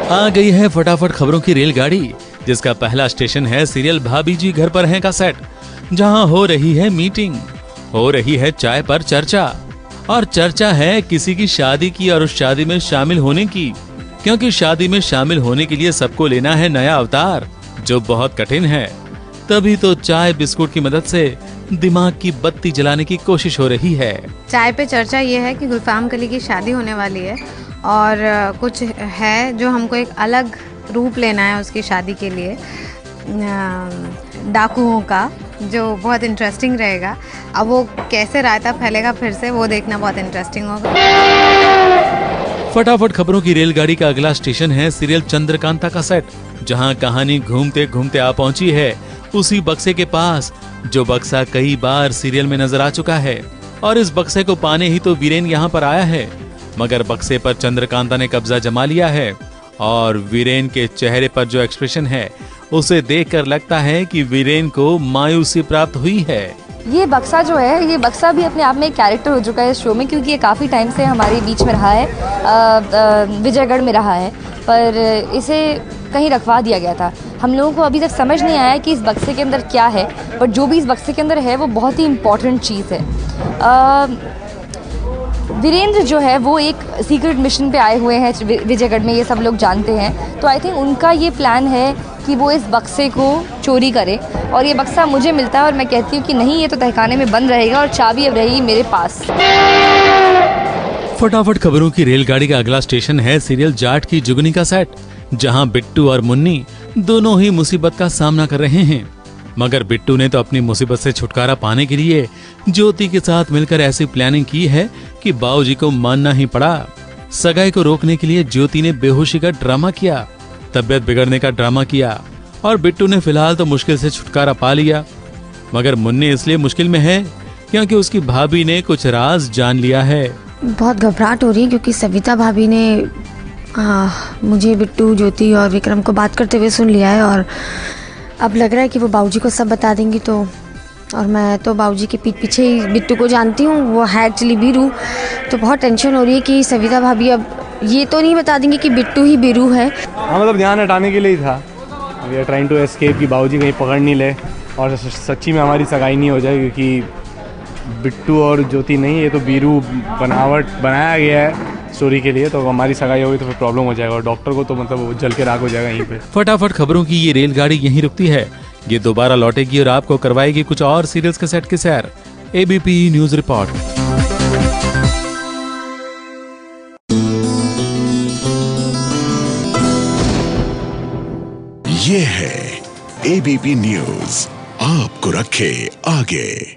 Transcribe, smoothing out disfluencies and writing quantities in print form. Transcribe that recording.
आ गई है फटाफट खबरों की रेलगाड़ी, जिसका पहला स्टेशन है सीरियल भाभी जी घर पर हैं का सेट, जहां हो रही है मीटिंग, हो रही है चाय पर चर्चा, और चर्चा है किसी की शादी की और उस शादी में शामिल होने की, क्योंकि शादी में शामिल होने के लिए सबको लेना है नया अवतार, जो बहुत कठिन है। तभी तो चाय बिस्कुट की मदद से दिमाग की बत्ती जलाने की कोशिश हो रही है। चाय पे चर्चा ये है कि गुलफाम कली की शादी होने वाली है और कुछ है जो हमको एक अलग रूप लेना है उसकी शादी के लिए, डाकुओं का, जो बहुत इंटरेस्टिंग रहेगा। अब वो कैसे रायता फैलेगा फिर से, वो देखना बहुत इंटरेस्टिंग होगा। फटाफट खबरों की रेलगाड़ी का अगला स्टेशन है सीरियल चंद्रकांता का सेट, जहां कहानी घूमते घूमते आ पहुंची है उसी बक्से के पास, जो बक्सा कई बार सीरियल में नजर आ चुका है। और इस बक्से को पाने ही तो वीरेन यहाँ पर आया है, मगर बक्से पर चंद्रकांता ने कब्जा जमा लिया है और वीरेन के चेहरे पर जो एक्सप्रेशन है उसे देखकर लगता है कि वीरेन को मायूसी प्राप्त हुई है। ये बक्सा जो है, ये बक्सा भी अपने आप में एक कैरेक्टर हो चुका है इस शो में, क्योंकि ये काफ़ी टाइम से हमारे बीच में रहा है, विजयगढ़ में रहा है, पर इसे कहीं रखवा दिया गया था। हम लोगों को अभी तक समझ नहीं आया कि इस बक्से के अंदर क्या है, बट जो भी इस बक्से के अंदर है वो बहुत ही इम्पॉर्टेंट चीज़ है। वीरेंद्र जो है वो एक सीक्रेट मिशन पे आए हुए हैं विजयगढ़ में, ये सब लोग जानते हैं। तो आई थिंक उनका ये प्लान है कि वो इस बक्से को चोरी करे, और ये बक्सा मुझे मिलता है और मैं कहती हूँ कि नहीं, ये तो तहखाने में बंद रहेगा और चाबी अब रहेगी मेरे पास। फटाफट खबरों की रेलगाड़ी का अगला स्टेशन है सीरियल जाट की जुगनी का सेट, जहां बिट्टू और मुन्नी दोनों ही मुसीबत का सामना कर रहे हैं। मगर बिट्टू ने तो अपनी मुसीबत से छुटकारा पाने के लिए ज्योति के साथ मिलकर ऐसी प्लानिंग की है कि बाबूजी को मानना ही पड़ा। सगाई को रोकने के लिए ज्योति ने बेहोशी का ड्रामा किया, तबियत बिगड़ने का ड्रामा किया, और बिट्टू ने फिलहाल तो मुश्किल से छुटकारा पा लिया। मगर मुन्नी इसलिए मुश्किल में है क्योंकि उसकी भाभी ने कुछ राज जान लिया है। बहुत घबराहट हो रही है क्योंकि सविता भाभी ने मुझे, बिट्टू, ज्योति और विक्रम को बात करते हुए सुन लिया है, और अब लग रहा है कि वो बाबूजी को सब बता देंगी। तो और मैं तो बाबूजी के पीठ पीछे ही बिट्टू को जानती हूँ, वो है एक्चुअली बीरू। तो बहुत टेंशन हो रही है कि सविता भाभी अब ये तो नहीं बता देंगे कि बिट्टू ही बीरू है। हाँ, मतलब ध्यान हटाने के लिए ही था। We are trying to escape कि बाबूजी कहीं पकड़ नहीं ले और सच्ची में हमारी सगाई नहीं हो जाए, क्योंकि बिट्टू और ज्योति नहीं, ये तो बीरू बनावट बनाया गया है स्टोरी के लिए। तो हमारी सगाई होगी तो फिर प्रॉब्लम हो जाएगा और डॉक्टर को तो मतलब वो जल के राख हो जाएगा यहीं पे। फटाफट खबरों की ये रेलगाड़ी यहीं रुकती है, ये दोबारा लौटेगी और आपको करवाएगी कुछ और सीरियल्स के सेट की सैर। ABP news report. ये है एबीपी न्यूज, आपको रखे आगे।